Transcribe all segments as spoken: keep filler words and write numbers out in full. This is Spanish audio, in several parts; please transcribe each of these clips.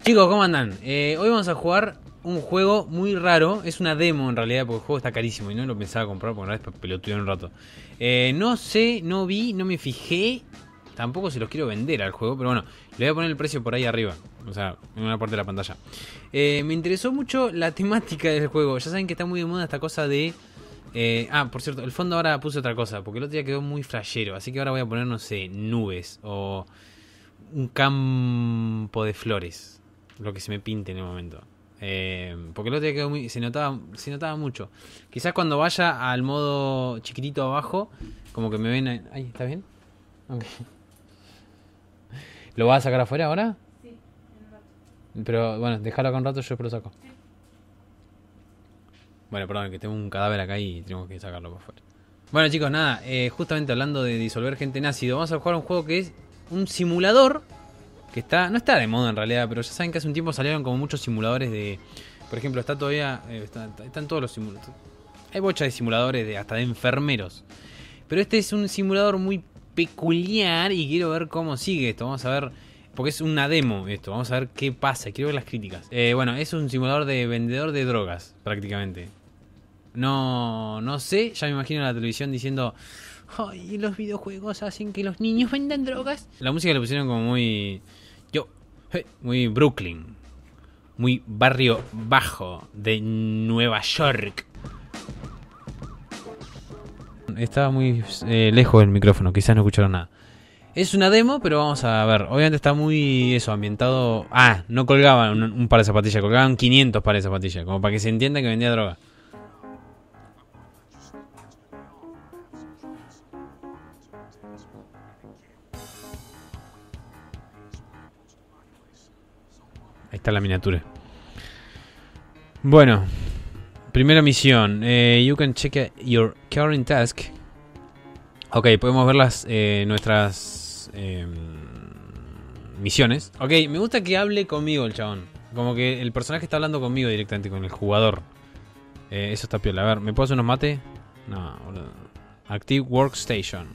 Chicos, ¿cómo andan? Eh, hoy vamos a jugar un juego muy raro. Es una demo en realidad, porque el juego está carísimo y no lo pensaba comprar porque una vez pelotudeé un rato. Eh, no sé, no vi, no me fijé. Tampoco se los quiero vender al juego, pero bueno, le voy a poner el precio por ahí arriba. O sea, en una parte de la pantalla. Eh, me interesó mucho la temática del juego. Ya saben que está muy de moda esta cosa de... Eh, ah, por cierto, el fondo ahora puse otra cosa, porque el otro día quedó muy flashero. Así que ahora voy a poner, no sé, nubes o un campo de flores. Lo que se me pinte en el momento. Eh, porque el otro día quedó muy, se notaba, se notaba mucho. Quizás cuando vaya al modo chiquitito abajo, como que me ven... Ahí, ahí, ¿está bien? Okay. ¿Lo vas a sacar afuera ahora? Sí, en un rato. Pero bueno, déjalo acá un rato, yo después lo saco. Sí. Bueno, perdón, que tengo un cadáver acá y tenemos que sacarlo por afuera. Bueno chicos, nada, eh, justamente hablando de disolver gente en ácido, vamos a jugar un juego que es un simulador. Que está, no está de moda en realidad, pero ya saben que hace un tiempo salieron como muchos simuladores de... Por ejemplo, está todavía... Eh, está, están todos los simuladores. Hay bocha de simuladores de hasta de enfermeros. Pero este es un simulador muy peculiar y quiero ver cómo sigue esto. Vamos a ver... Porque es una demo esto. Vamos a ver qué pasa. Quiero ver las críticas. Eh, bueno, es un simulador de vendedor de drogas, prácticamente. No, no sé, ya me imagino en la televisión diciendo... Ay, los videojuegos hacen que los niños vendan drogas. La música le pusieron como muy... Yo, hey, muy Brooklyn. Muy barrio bajo de Nueva York. Estaba muy eh, lejos del micrófono, quizás no escucharon nada. Es una demo, pero vamos a ver. Obviamente está muy eso, ambientado... Ah, no colgaban un, un par de zapatillas, colgaban quinientos pares de zapatillas. Como para que se entienda que vendía droga. Ahí está la miniatura. Bueno, primera misión. Eh, you can check your current task. Ok, podemos ver las eh, nuestras eh, misiones. Ok, me gusta que hable conmigo el chabón. Como que el personaje está hablando conmigo directamente, con el jugador. Eh, eso está piola. A ver, ¿me puedo hacer unos mate? No, boludo. Active Workstation.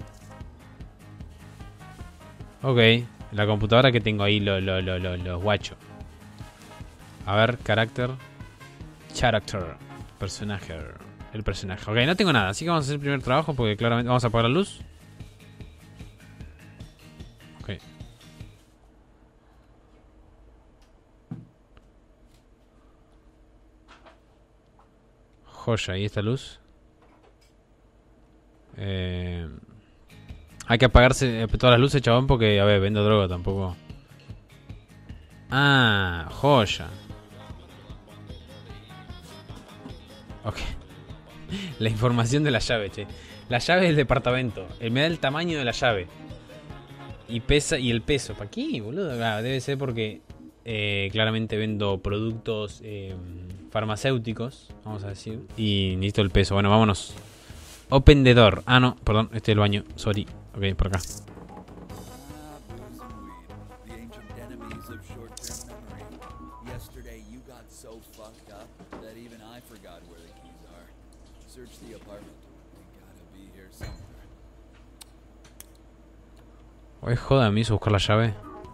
Ok, la computadora que tengo ahí, los lo, lo, lo, lo guachos. A ver, carácter. Character. Personaje. El personaje. Ok, no tengo nada. Así que vamos a hacer el primer trabajo porque claramente... Vamos a apagar la luz. Ok. Joya, ¿y esta luz? Eh... Hay que apagarse todas las luces, chabón, porque... A ver, vendo droga tampoco. Ah, joya. Ok. La información de la llave, che. La llave del departamento. Él me da el tamaño de la llave. Y pesa y el peso. ¿Para qué, boludo? Ah, debe ser porque eh, claramente vendo productos eh, farmacéuticos, vamos a decir. Y necesito el peso. Bueno, vámonos. Open the door. Ah, no, perdón, este es el baño. Sorry. Ok, por acá. Oye, joda, me hizo buscar la llave.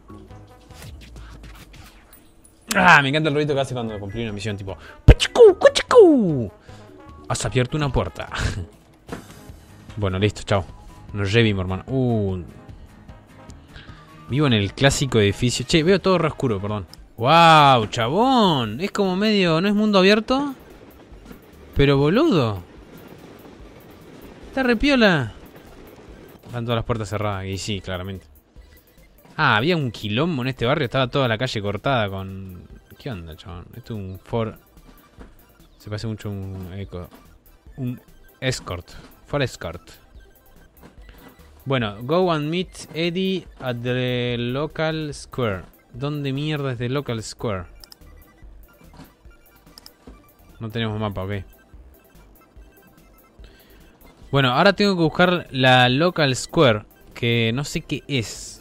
Ah, me encanta el ruido que hace cuando cumplí una misión, tipo ¡Pachicu, cuchicu! Has abierto una puerta. Bueno, listo, chao. Nos revimos, hermano. Uh. Vivo en el clásico edificio. Che, veo todo re oscuro, perdón. ¡Wow, chabón! Es como medio... ¿No es mundo abierto? Pero boludo. Está re piola. Están todas las puertas cerradas. Y sí, claramente. Ah, había un quilombo en este barrio. Estaba toda la calle cortada con... ¿Qué onda, chabón? Esto es un Ford... Se parece mucho a un Eco. Un Escort. Ford Escort. Bueno, go and meet Eddie at the local square. ¿Dónde mierda es the local square? No tenemos mapa, ok. Bueno, ahora tengo que buscar la local square, que no sé qué es.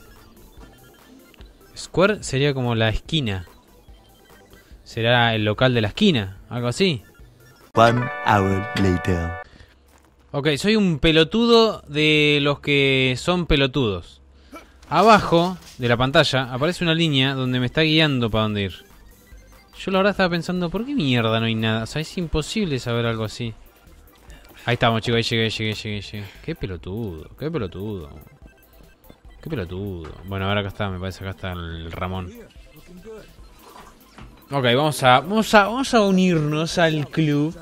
Square sería como la esquina. ¿Será el local de la esquina? ¿Algo así? One hour later. Ok, soy un pelotudo de los que son pelotudos. abajo de la pantalla aparece una línea donde me está guiando para dónde ir. Yo la verdad estaba pensando, ¿por qué mierda no hay nada? O sea, es imposible saber algo así. Ahí estamos, chicos, ahí llegué, llegué, llegué, llegué. Qué pelotudo, qué pelotudo. Qué pelotudo. Bueno, ahora acá está, me parece que acá está el Ramón. Ok, vamos a, vamos a, vamos a unirnos al club.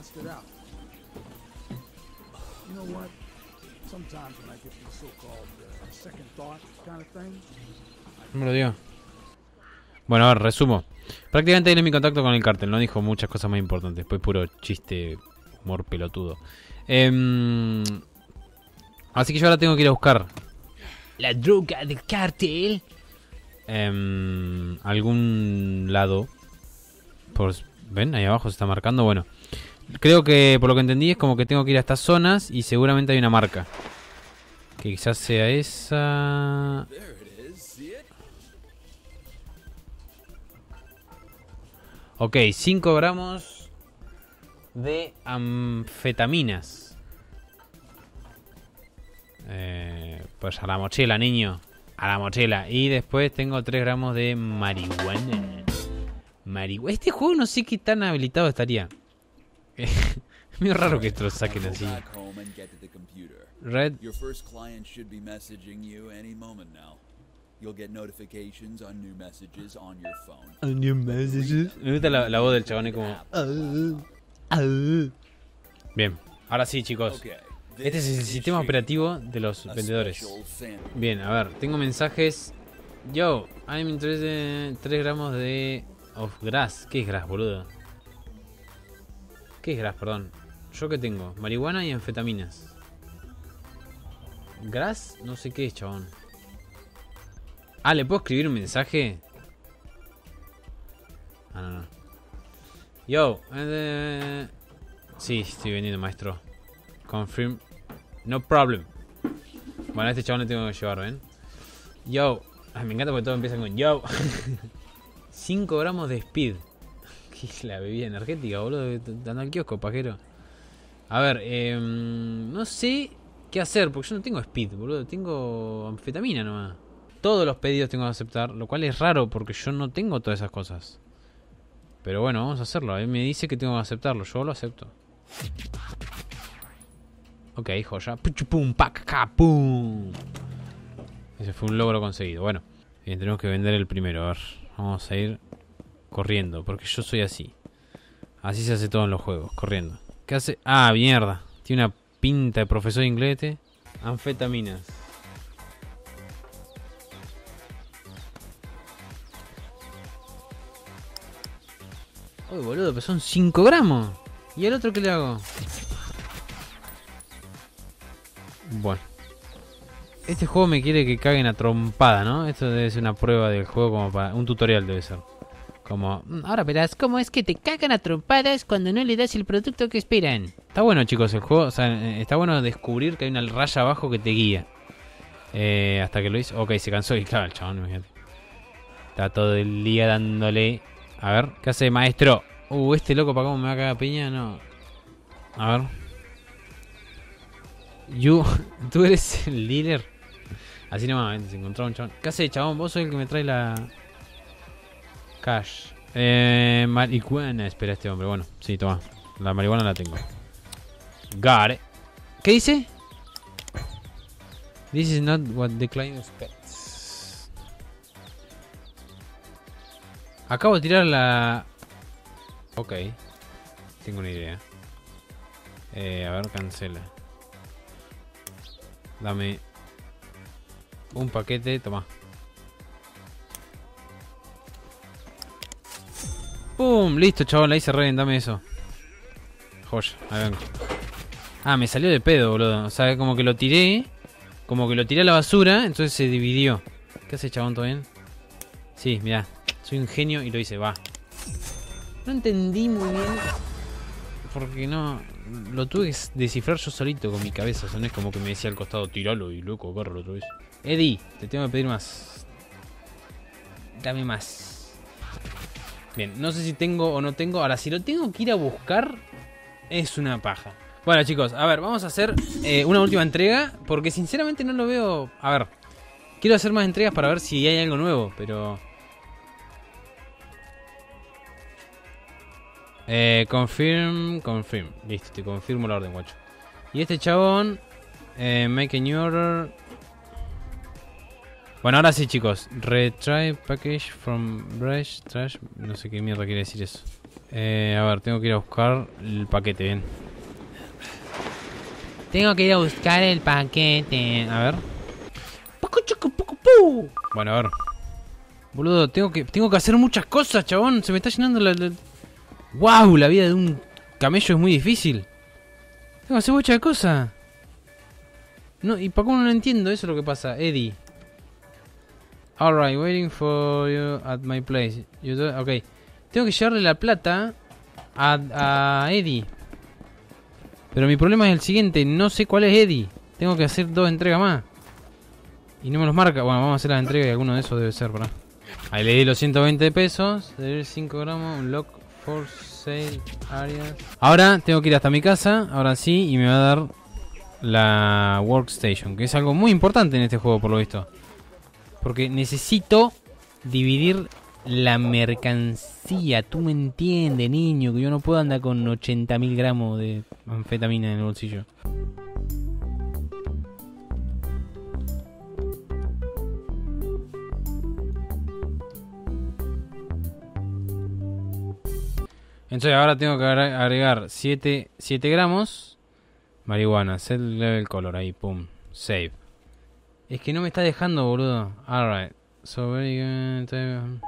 No me lo digo. Bueno, a ver, resumo. Prácticamente él es mi contacto con el cártel. No dijo muchas cosas más importantes. Fue puro chiste, humor pelotudo. Eh, así que yo ahora tengo que ir a buscar la droga del cártel. Eh, algún lado. Por, ¿ven? Ahí abajo se está marcando. Bueno, creo que por lo que entendí es como que tengo que ir a estas zonas y seguramente hay una marca. Que quizás sea esa. Ok, cinco gramos de anfetaminas. Eh, pues a la mochila, niño. A la mochila. Y después tengo tres gramos de marihuana. Marihuana. Este juego no sé qué tan habilitado estaría. Es muy raro que esto lo saquen así. Red. You'll get notifications on new messages on your phone. On new messages. Me gusta la, la voz del chabón, es como. Uh, uh. Bien, ahora sí, chicos. Este es el sistema operativo de los vendedores. Bien, a ver, tengo mensajes. Yo, I'm interested. tres gramos de. Of grass. ¿Qué es grass, boludo? ¿Qué es grass, perdón? ¿Yo qué tengo? Marihuana y anfetaminas. ¿Grass? No sé qué es, chabón. Ah, ¿le puedo escribir un mensaje? Ah, no, no. Yo. Eh, sí, estoy vendiendo, maestro. Confirm. No problem. Bueno, a este chabón le tengo que llevar, ¿ven? Yo. Ay, me encanta porque todo empieza con yo. cinco gramos de speed. ¿Qué es la bebida energética, boludo? Dando al kiosco, pajero. A ver, eh, no sé qué hacer, porque yo no tengo speed, boludo. Tengo anfetamina nomás. Todos los pedidos tengo que aceptar, lo cual es raro porque yo no tengo todas esas cosas. Pero bueno, vamos a hacerlo. Él me dice que tengo que aceptarlo, yo lo acepto. Ok, joya. Pum, paca, pum. Ese fue un logro conseguido. Bueno, bien, tenemos que vender el primero. A ver, vamos a ir corriendo, porque yo soy así. Así se hace todo en los juegos, corriendo. ¿Qué hace? Ah, mierda. Tiene una pinta de profesor de inglés. Anfetaminas. Uy, boludo, pero son cinco gramos. ¿Y el otro qué le hago? Bueno. Este juego me quiere que caguen a trompada, ¿no? Esto debe ser una prueba del juego como para... Un tutorial debe ser. Como... Ahora verás cómo es que te cagan a trompadas cuando no le das el producto que esperan. Está bueno, chicos, el juego. O sea, está bueno descubrir que hay una raya abajo que te guía. Eh, hasta que lo hizo... Ok, se cansó y claro, el chabón, imagínate. Está todo el día dándole... A ver, ¿qué hace, maestro? Uh, este loco para cómo me va a cagar piña, no. A ver. You, tú eres el líder. Así nomás, se encontró un chabón. ¿Qué hace, chabón? Vos sos el que me trae la... Cash. Eh, marihuana. Espera, este hombre. Bueno, sí, toma. La marihuana la tengo. Got it. ¿Qué dice? This is not what the client expects. Acabo de tirar la... Ok. Tengo una idea. Eh, a ver, cancela. Dame un paquete, toma. ¡Pum! Listo, chaval, la hice re bien, dame eso. Joya, ahí vengo. Ah, me salió de pedo, boludo. O sea, como que lo tiré. Como que lo tiré a la basura, entonces se dividió. ¿Qué hace, chabón? ¿Todo bien? Sí, mirá. Soy un genio y lo hice, va. No entendí muy bien. Porque no... Lo tuve que descifrar yo solito con mi cabeza. O sea, no es como que me decía al costado, tiralo y luego agárralo otra vez. Eddie, te tengo que pedir más. Dame más. Bien, no sé si tengo o no tengo. Ahora, si lo tengo que ir a buscar, es una paja. Bueno, chicos, a ver, vamos a hacer eh, una última entrega. Porque sinceramente no lo veo... A ver, Quiero hacer más entregas para ver si hay algo nuevo, pero... Eh, confirm, confirm. Listo, te confirmo la orden, guacho. Y este chabón... Eh, make a new order. Bueno, ahora sí, chicos. Retry package from brush trash. No sé qué mierda quiere decir eso. Eh, a ver, tengo que ir a buscar el paquete, bien. Tengo que ir a buscar el paquete. A ver. Bueno, a ver. Boludo, tengo que, tengo que hacer muchas cosas, chabón. Se me está llenando la... la... ¡Wow! La vida de un camello es muy difícil. Tengo que hacer muchas cosas. No, y para cómo no entiendo, eso es lo que pasa. Eddie. Alright, waiting for you at my place. You do... Ok. Tengo que llevarle la plata a, a Eddie. Pero mi problema es el siguiente. No sé cuál es Eddie. Tengo que hacer dos entregas más. Y no me los marca. Bueno, vamos a hacer la entrega y alguno de esos debe ser, ¿verdad? Ahí le di los ciento veinte pesos. De cinco gramos. Un lock for sale area. Ahora tengo que ir hasta mi casa. Ahora sí. Y me va a dar la workstation. Que es algo muy importante en este juego, por lo visto. Porque necesito dividir la mercancía. Tú me entiendes, niño. Que yo no puedo andar con ochenta mil gramos de anfetamina en el bolsillo. Entonces ahora tengo que agregar siete gramos. Marihuana. Set level color. Ahí, pum. Save. Es que no me está dejando, boludo. Alright. So very good.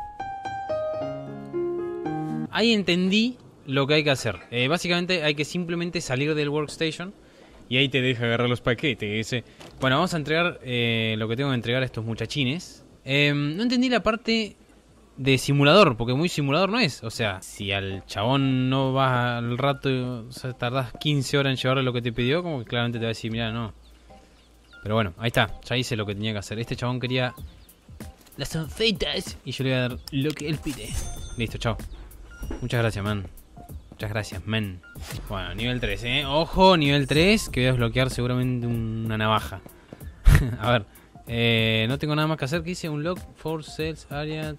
Ahí entendí lo que hay que hacer. Eh, básicamente hay que simplemente salir del workstation. Y ahí te deja agarrar los paquetes. Y dice, bueno, vamos a entregar eh, lo que tengo que entregar a estos muchachines. Eh, no entendí la parte de simulador, porque muy simulador no es. O sea, si al chabón no vas al rato, o sea, tardás quince horas en llevarle lo que te pidió, como que claramente te va a decir, mira, no. Pero bueno, ahí está, ya hice lo que tenía que hacer. Este chabón quería las anfetas y yo le voy a dar lo que él pide. Listo, chao. Muchas gracias, man. Muchas gracias, man. Bueno, nivel tres, eh. Ojo, nivel tres, que voy a desbloquear seguramente una navaja. A ver, eh, no tengo nada más que hacer. ¿Qué hice? Un lock for sales area.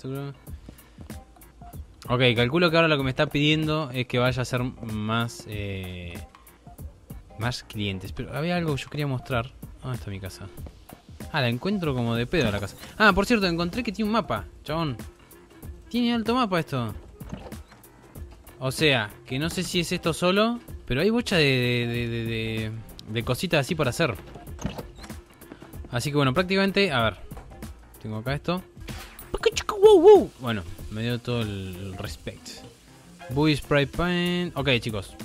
Ok, calculo que ahora lo que me está pidiendo es que vaya a hacer más eh, más clientes. Pero había algo que yo quería mostrar. ¿Dónde está mi casa? Ah, la encuentro como de pedo la casa. Ah, por cierto, encontré que tiene un mapa, chabón. Tiene alto mapa esto. O sea, que no sé si es esto solo, pero hay bocha de, de, de, de, de cositas así para hacer. Así que bueno, prácticamente, a ver. Tengo acá esto. Bueno, me dio todo el respect. Boy spray paint. Ok, chicos.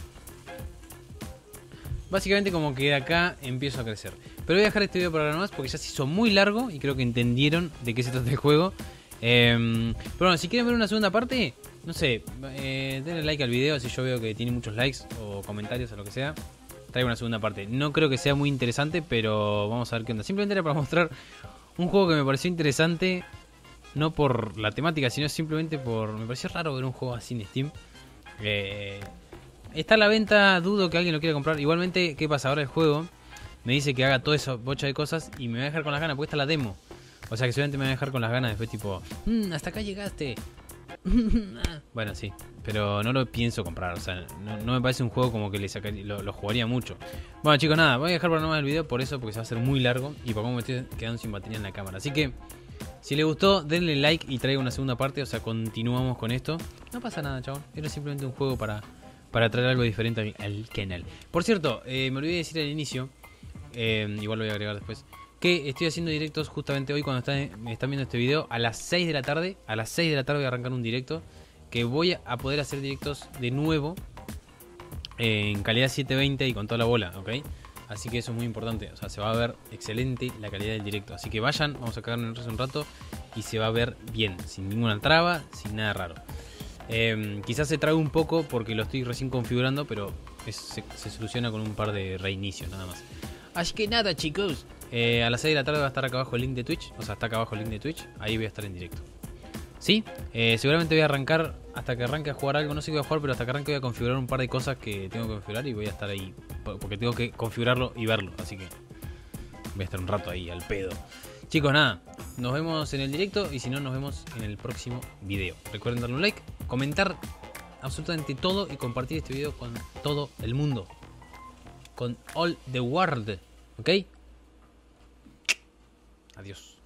Básicamente como que de acá empiezo a crecer. Pero voy a dejar este video por ahora nomás porque ya se hizo muy largo y creo que entendieron de qué se trata el juego. Eh, pero bueno, si quieren ver una segunda parte, no sé, eh, denle like al video si yo veo que tiene muchos likes o comentarios o lo que sea. Traigo una segunda parte. No creo que sea muy interesante, pero vamos a ver qué onda. Simplemente era para mostrar un juego que me pareció interesante. No por la temática, sino simplemente por... Me pareció raro ver un juego así en Steam. Eh... Está a la venta, dudo que alguien lo quiera comprar. Igualmente, ¿qué pasa? Ahora el juego me dice que haga toda esa bocha de cosas y me va a dejar con las ganas, porque está la demo. O sea que seguramente me va a dejar con las ganas después tipo, mmm, hasta acá llegaste. Bueno, sí, pero no lo pienso comprar. O sea, no, no me parece un juego como que le sacaría, lo, lo jugaría mucho. Bueno, chicos, nada, voy a dejar por nomás el video por eso, porque se va a hacer muy largo y por cómo me estoy quedando sin batería en la cámara. Así que, si les gustó, denle like y traigo una segunda parte. O sea, continuamos con esto. No pasa nada, chabón. Era simplemente un juego para... para traer algo diferente al, al canal. Por cierto, eh, me olvidé de decir al inicio, eh, igual lo voy a agregar después, que estoy haciendo directos justamente hoy cuando están, me están viendo este video. A las seis de la tarde, a las seis de la tarde voy a arrancar un directo, que voy a poder hacer directos de nuevo eh, en calidad setecientos veinte y con toda la bola, ¿ok? Así que eso es muy importante, o sea, se va a ver excelente la calidad del directo. Así que vayan, vamos a cagarnos en el resto un rato y se va a ver bien, sin ninguna traba, sin nada raro. Eh, quizás se trabe un poco porque lo estoy recién configurando, pero es, se, se soluciona con un par de reinicios nada más. Así que nada, chicos, eh, a las seis de la tarde va a estar acá abajo el link de Twitch. O sea, está acá abajo el link de Twitch. Ahí voy a estar en directo. ¿Sí? Eh, seguramente voy a arrancar hasta que arranque a jugar algo. No sé qué voy a jugar, pero hasta que arranque voy a configurar un par de cosas que tengo que configurar. Y voy a estar ahí porque tengo que configurarlo y verlo. Así que voy a estar un rato ahí al pedo. Chicos, nada, nos vemos en el directo y si no, nos vemos en el próximo video. Recuerden darle un like, comentar absolutamente todo y compartir este video con todo el mundo. Con all the world. ¿Ok? Adiós.